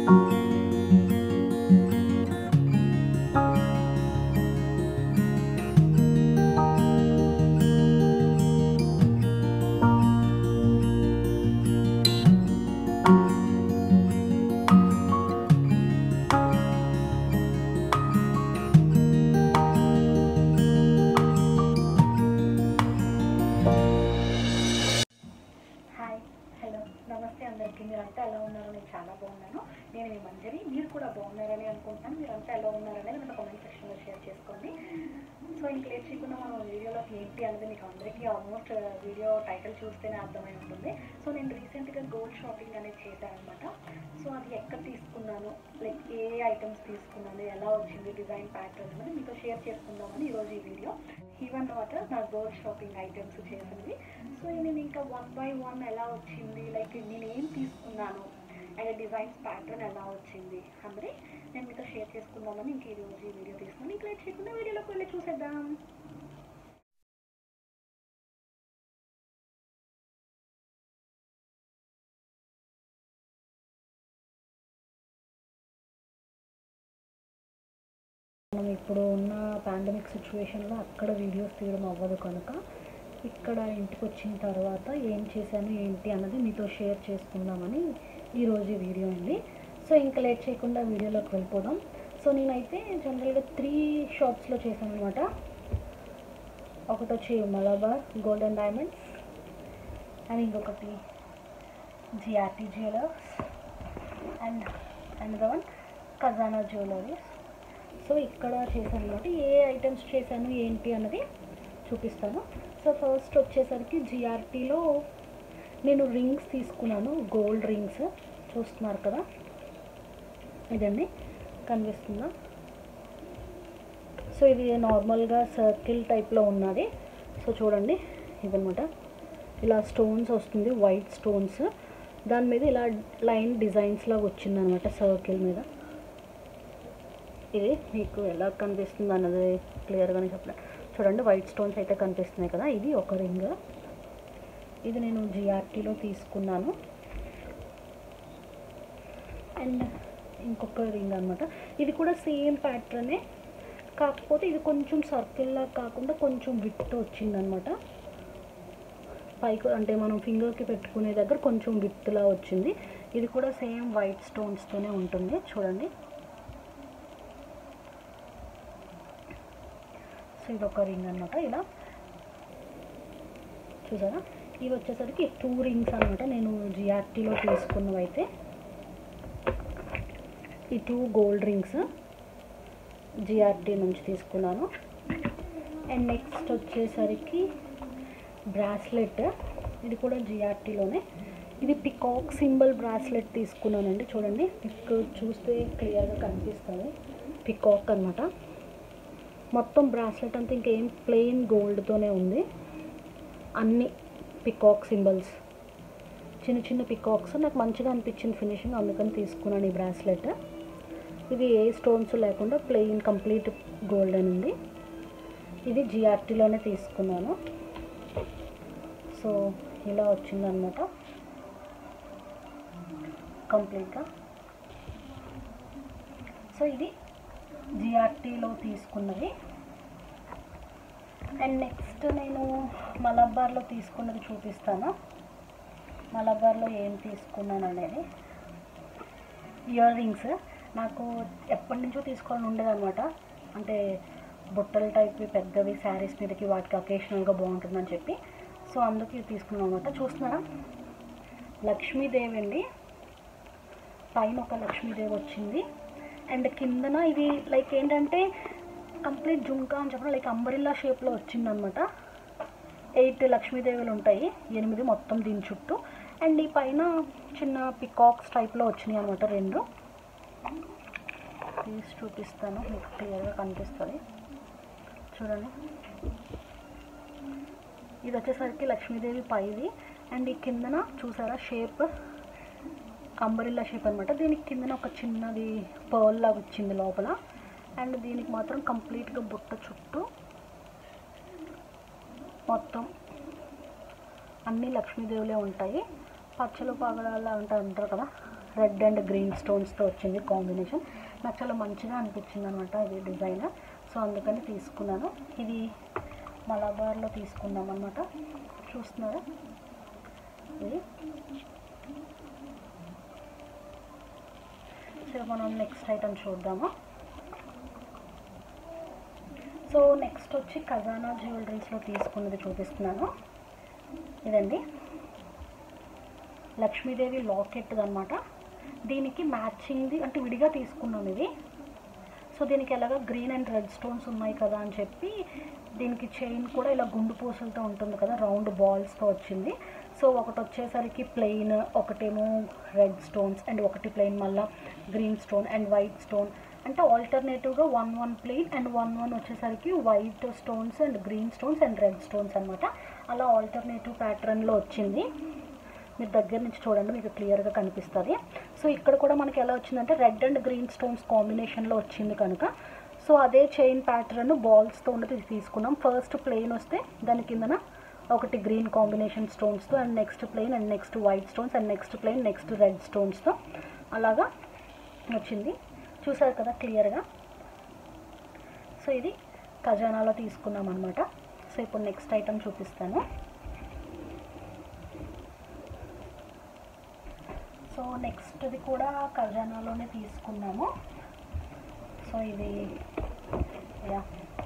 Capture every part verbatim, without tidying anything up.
నమస్తే అందరికీ. మీరంతా ఎలా ఉన్నారో నేను చాలా బాగున్నాను. నేను మీ మంజరి. మీరు కూడా బాగున్నారని అనుకుంటున్నాను. మీరంతా ఎలా ఉన్నారనేది మన కామెంట్ సెక్షన్లో షేర్ చేసుకోండి. సో ఇంక లేట్ చేయకుండా మనం వీడియోలోకి ఏంటి అనేది మీకు అందరికీ ఆల్మోస్ట్ వీడియో టైటిల్ చూస్తేనే అర్థమై ఉంటుంది. సో నేను రీసెంట్గా గోల్డ్ షాపింగ్ అనేది చేశాను అనమాట. సో అది ఎక్కడ తీసుకున్నాను, లైక్ ఏ ఐటమ్స్ తీసుకున్నాను, ఎలా వచ్చింది, డిజైన్ ప్యాటర్న్ అనేది మీతో షేర్ చేసుకుందామని ఈరోజు ఈ వీడియో. ఈవెన్ తర్వాత నా గోల్డ్ షాపింగ్ ఐటమ్స్ చేసింది. సో నేను ఇంకా వన్ బై వన్ ఎలా వచ్చింది, లైక్ నేను ఏం తీసుకున్నాను అండ్ డిజైన్స్ ప్యాటర్న్ ఎలా వచ్చింది అందరి నేను మీతో షేర్ చేసుకుందామని ఇంక ఈరోజు ఈ వీడియో తీసుకున్నాను. ఇంకా లేట్ చేయకుండా వీడియోలోకి వెళ్ళి చూసేద్దాం. మనం ఇప్పుడు ఉన్న పాండమిక్ సిచ్యువేషన్లో అక్కడ వీడియోస్ తీయడం అవ్వదు కనుక ఇక్కడ ఇంటికి వచ్చిన తర్వాత ఏం చేశాను ఏంటి అన్నది మీతో షేర్ చేసుకుందామని ఈరోజు వీడియో అండి. సో ఇంకా లేట్ చేయకుండా వీడియోలోకి వెళ్ళిపోదాం. సో నేనైతే జనరల్గా త్రీ షాప్స్లో చేశాను అనమాట. ఒకటి వచ్చి Malabar gold and diamonds and ఇంకొకటి GRT jewellers and and one Khazana jewelleries. So ఇక్కడ చేశాను అనమాట. ఏ ఐటమ్స్ చేశాను ఏంటి అన్నది చూపిస్తాను. సో ఫస్ట్ వచ్చేసరికి జిఆర్టీలో నేను రింగ్స్ తీసుకున్నాను, గోల్డ్ రింగ్స్ చూస్తున్నారు కదా, ఇదండి కనిపిస్తుందా. సో ఇది నార్మల్గా సర్కిల్ టైప్లో ఉన్నది. సో చూడండి ఇదనమాట, ఇలా స్టోన్స్ వస్తుంది, వైట్ స్టోన్స్, దాని మీద ఇలా లైన్ డిజైన్స్ లాగా వచ్చిందనమాట సర్కిల్ మీద. ఇది మీకు ఎలా కనిపిస్తుంది అన్నది క్లియర్గానే చెప్పలేదు. చూడండి వైట్ స్టోన్స్ అయితే కనిపిస్తున్నాయి కదా. ఇది ఒక రింగ్, ఇది నేను జిఆర్టీలో తీసుకున్నాను. అండ్ ఇంకొక రింగ్ అనమాట, ఇది కూడా సేమ్ ప్యాటర్నే, కాకపోతే ఇది కొంచెం సర్కిల్లా కాకుండా కొంచెం విత్ వచ్చిందనమాట. పైకి అంటే మనం ఫింగర్కి పెట్టుకునే దగ్గర కొంచెం విత్లా వచ్చింది. ఇది కూడా సేమ్ వైట్ స్టోన్స్తోనే ఉంటుంది. చూడండి ఇది ఒక రింగ్ అనమాట. ఇలా చూసారా, ఇవి వచ్చేసరికి టూ రింగ్స్ అనమాట. నేను జిఆర్టీలో తీసుకున్నవైతే ఈ టూ గోల్డ్ రింగ్స్ జిఆర్టీ నుంచి తీసుకున్నాను. అండ్ నెక్స్ట్ వచ్చేసరికి బ్రాస్లెట్, ఇది కూడా జిఆర్టీలోనే. ఇది పికాక్ సింబల్ బ్రాస్లెట్ తీసుకున్నానండి. చూడండి మీకు చూస్తే క్లియర్గా కనిపిస్తుంది, పికాక్ అనమాట. మొత్తం బ్రాస్లెట్ అంతా ఇంకేం ప్లెయిన్ గోల్డ్తోనే ఉంది, అన్ని పికాక్ సింబల్స్, చిన్న చిన్న పికాక్స్. నాకు మంచిగా అనిపించింది ఫినిషింగ్, అందుకని తీసుకున్నాను ఈ బ్రాస్లెట్. ఇది ఏ స్టోన్స్ లేకుండా ప్లెయిన్ కంప్లీట్ గోల్డెన్ ఉంది. ఇది జిఆర్టీలోనే తీసుకున్నాను. సో ఇలా వచ్చిందనమాట కంప్లీట్గా. సో ఇది జిఆర్టీలో తీసుకున్నది. అండ్ నెక్స్ట్ నేను మలబార్లో తీసుకున్నది చూపిస్తాను. మలబార్లో ఏం తీసుకున్నాను అనేది, ఇయర్ రింగ్స్. నాకు ఎప్పటి నుంచో తీసుకోవాలని ఉండేది అనమాట. అంటే బుట్టల టైప్వి పెద్దవి శారీస్ మీదకి వాటికి అకేషనల్గా బాగుంటుందని చెప్పి, సో అందుకే తీసుకున్నాను అనమాట. చూస్తున్నారా, లక్ష్మీదేవి అండి, పైన ఒక లక్ష్మీదేవి వచ్చింది. అండ్ కిందన ఇది లైక్ ఏంటంటే కంప్లీట్ జుంకా అని చెప్పడం, లైక్ అంబరిల్లా షేప్లో వచ్చిందనమాట. ఎయిట్ లక్ష్మీదేవులు ఉంటాయి, ఎనిమిది మొత్తం దీని చుట్టూ. అండ్ ఈ పైన చిన్న పికాక్స్ టైప్లో వచ్చినాయి అనమాట రెండు. తీసి చూపిస్తాను, మీకు క్లియర్గా కనిపిస్తుంది. చూడండి, ఇది వచ్చేసరికి లక్ష్మీదేవి పైది. అండ్ ఈ కిందన చూసారా షేప్ అంబరిల్లా షేప్ అనమాట. దీనికి కిందన ఒక చిన్నది పర్ల్ లాగా వచ్చింది లోపల. అండ్ దీనికి మాత్రం కంప్లీట్గా బుట్ట చుట్టూ మొత్తం అన్ని లక్ష్మీదేవులే ఉంటాయి. పచ్చలు పగడాలా ఉంటారు అంటారు కదా, రెడ్ అండ్ గ్రీన్ స్టోన్స్తో వచ్చింది కాంబినేషన్. నాకు చాలా మంచిగా అనిపించింది అనమాట ఇది డిజైన్. సో అందుకని తీసుకున్నాను. ఇది మలబార్లో తీసుకున్నాం అనమాట. చూస్తున్నారా ఇది. సో మనం నెక్స్ట్ ఐటమ్ చూద్దాము. సో నెక్స్ట్ వచ్చి ఖజానా జ్యువెలరీస్లో తీసుకున్నది చూపిస్తున్నాను. ఇదండి లక్ష్మీదేవి లాకెట్ అనమాట. దీనికి మ్యాచింగ్ది అంటే విడిగా తీసుకున్నాం ఇది. సో దీనికి ఎలాగ గ్రీన్ అండ్ రెడ్ స్టోన్స్ ఉన్నాయి కదా అని చెప్పి దీనికి చైన్ కూడా ఇలా గుండు పూసలతో ఉంటుంది కదా, రౌండ్ బాల్స్తో వచ్చింది. సో ఒకటి వచ్చేసరికి ప్లెయిన్, ఒకటేమో రెడ్ స్టోన్స్ అండ్ ఒకటి ప్లెయిన్, మళ్ళీ green stone and white stone, అంటే ఆల్టర్నేటివ్గా one one plain and one one వచ్చేసరికి white stones and green stones and red stones అనమాట. అలా ఆల్టర్నేటివ్ ప్యాటర్న్లో వచ్చింది. మీరు దగ్గర నుంచి చూడండి, మీకు క్లియర్గా కనిపిస్తుంది. సో ఇక్కడ కూడా మనకి ఎలా వచ్చిందంటే రెడ్ అండ్ గ్రీన్ స్టోన్స్ కాంబినేషన్లో వచ్చింది కనుక సో అదే చైన్ ప్యాటర్న్ బాల్స్తో ఉన్నది తీసుకున్నాం. ఫస్ట్ ప్లెయిన్ వస్తే దాని కిందన ఒకటి గ్రీన్ కాంబినేషన్ స్టోన్స్తో and next plain and next white stones and next plain next red స్టోన్స్తో అలాగా వచ్చింది. చూసారు కదా క్లియర్గా. సో ఇది ఖజానాలో తీసుకున్నాం అనమాట. సో ఇప్పుడు నెక్స్ట్ ఐటమ్ చూపిస్తాను. సో నెక్స్ట్ది కూడా ఖజానాలోనే తీసుకున్నాము. సో ఇది యా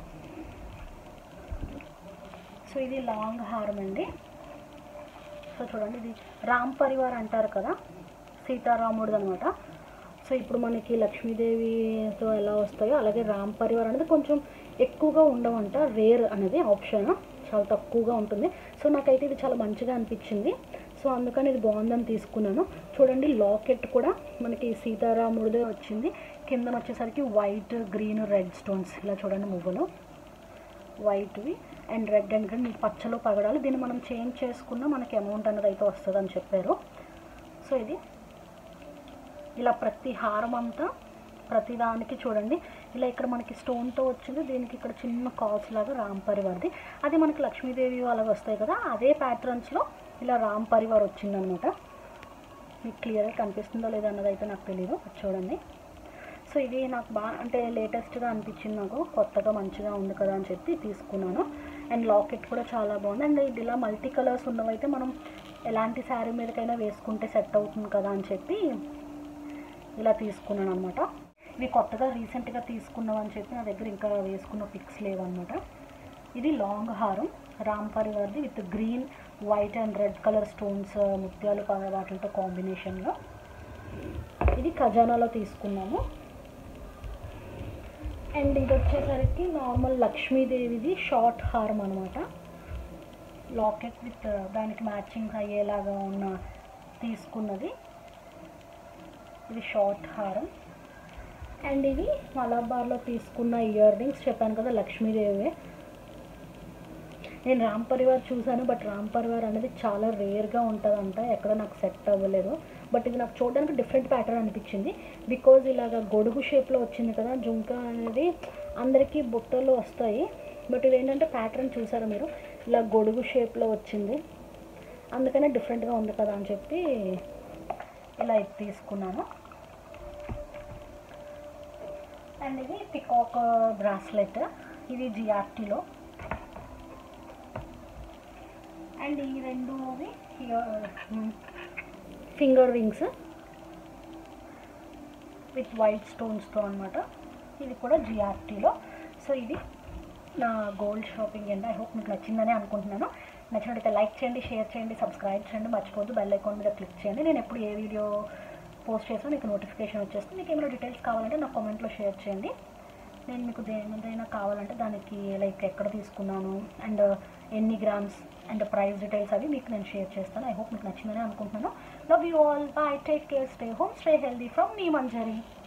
సో ఇది లాంగ్ హారం అండి. సో చూడండి, ఇది రామ్ పరివార్ అంటారు కదా, సీతారాముడిది అనమాట. సో ఇప్పుడు మనకి లక్ష్మీదేవితో ఎలా వస్తాయో అలాగే రామ్ పరివార్ అనేది కొంచెం ఎక్కువగా ఉండవంట, రేర్ అనేది ఆప్షన్, చాలా తక్కువగా ఉంటుంది. సో నాకైతే ఇది చాలా మంచిగా అనిపించింది. సో అందుకని ఇది బాగుందని తీసుకున్నాను. చూడండి లాకెట్ కూడా మనకి సీతారాముడిదే వచ్చింది. కింద వచ్చేసరికి వైట్ గ్రీన్ రెడ్ స్టోన్స్ ఇలా చూడండి, మువ్వలు వైట్వి అండ్ రెడ్ అండ్ గ్రీన్ పచ్చలో పగడాలి. దీన్ని మనం చేంజ్ చేసుకున్నా మనకి అమౌంట్ అనేది అయితే వస్తుంది అని చెప్పారు. సో ఇది ఇలా ప్రతి హారం అంతా ప్రతి దానికి చూడండి ఇలా ఇక్కడ మనకి స్టోన్తో వచ్చింది. దీనికి ఇక్కడ చిన్న కాల్స్ లాగా రామ్ పరివార్ది, అది మనకి లక్ష్మీదేవి అలాగ వస్తాయి కదా, అదే ప్యాటర్న్స్లో ఇలా రామ్ పరివార్ వచ్చిందనమాట. మీకు క్లియర్గా కనిపిస్తుందో లేదో అన్నది అయితే నాకు తెలియదు, చూడండి. సో ఇది నాకు బాగా అంటే లేటెస్ట్గా అనిపించింది, నాకు కొత్తగా మంచిగా ఉంది కదా అని చెప్పి తీసుకున్నాను. అండ్ లాకెట్ కూడా చాలా బాగుంది. అండ్ ఇది ఇలా మల్టీ కలర్స్ ఉన్నవైతే మనం ఎలాంటి శారీ మీదకైనా వేసుకుంటే సెట్ అవుతుంది కదా అని చెప్పి ఇలా తీసుకున్నాను అనమాట. ఇవి కొత్తగా రీసెంట్గా తీసుకున్నామని చెప్పి నా దగ్గర ఇంకా వేసుకున్న పిక్స్ లేవన్నమాట. ఇది లాంగ్ హారం రామ్ పరివార్ది with green white and red colour stones ముత్యాలు వాటితో కాంబినేషన్లో. ఇది ఖజానాలో తీసుకున్నాము. అండ్ ఇది వచ్చేసరికి నార్మల్ లక్ష్మీదేవిది షార్ట్ హారం అనమాట. లాకెట్ విత్ దానికి మ్యాచింగ్ అయ్యేలాగా ఉన్న తీసుకున్నది. ఇది షార్ట్ హారం. అండ్ ఇది మలబార్లో తీసుకున్న ఇయర్ రింగ్స్, చెప్పాను కదా లక్ష్మీదేవి. నేను రామ్ పరివార్ చూశాను, బట్ రామ్ పరివార్ అనేది చాలా రేర్గా ఉంటుందంట, ఎక్కడ నాకు సెట్ అవ్వలేదు. బట్ ఇది నాకు చూడడానికి డిఫరెంట్ ప్యాటర్న్ అనిపించింది. బికాజ్ ఇలాగ గొడుగు షేప్లో వచ్చింది కదా, జుంకా అనేది అందరికీ బుట్టలో వస్తాయి. బట్ ఇది ఏంటంటే ప్యాటర్న్ చూసారా మీరు, ఇలా గొడుగు షేప్లో వచ్చింది, అందుకనే డిఫరెంట్గా ఉంది కదా అని చెప్పి ఇలా ఇది తీసుకున్నాను. అండ్ ఇది పికాక్ బ్రాస్లెట్, ఇది జిఆర్టీలో. అండ్ ఈ రెండు ఫింగర్ రింగ్స్ విత్ వైట్ స్టోన్స్తో అనమాట. ఇది కూడా జిఆర్టీలో. సో ఇది నా గోల్డ్ షాపింగ్ అండి. ఐ హోప్ మీకు నచ్చిందని అనుకుంటున్నాను. నచ్చినట్లయితే లైక్ చేయండి, షేర్ చేయండి, సబ్స్క్రైబ్ చేయండి, మర్చిపోద్దు బెల్ ఐకాన్ మీద క్లిక్ చేయండి. నేను ఎప్పుడు ఏ వీడియో పోస్ట్ చేసినా మీకు నోటిఫికేషన్ వచ్చేస్తుంది. మీకు ఏమైనా డీటెయిల్స్ కావాలంటే నా కామెంట్లో షేర్ చేయండి. నేను మీకు దేనిదైనా కావాలంటే దానికి లైక్ ఎక్కడ తీసుకున్నాను అండ్ ఎన్ని గ్రామ్స్ అండ్ ప్రైస్ డీటెయిల్స్ అవి మీకు నేను షేర్ చేస్తాను. ఐ హోప్ మీకు నచ్చిందని అనుకుంటున్నాను. Love you all, bye, take care, stay home, stay healthy from మీ మంజరి.